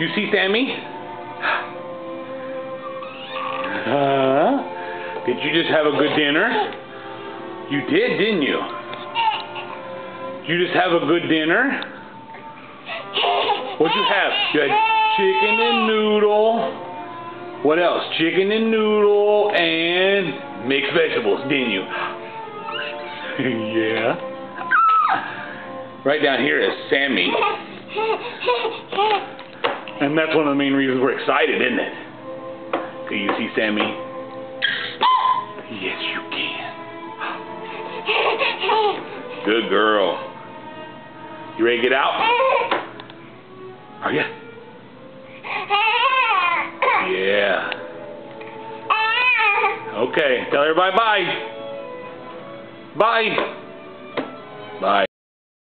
You see Sammy? Did you just have a good dinner? You did, didn't you? Did you just have a good dinner? What'd you have? You had chicken and noodle. What else? Chicken and noodle and mixed vegetables, didn't you? Yeah. Right down here is Sammy. And that's one of the main reasons we're excited, isn't it? Do you see Sammy? Yes, you can. Good girl. You ready to get out? Are you? Yeah. Okay. Tell everybody bye. Bye. Bye.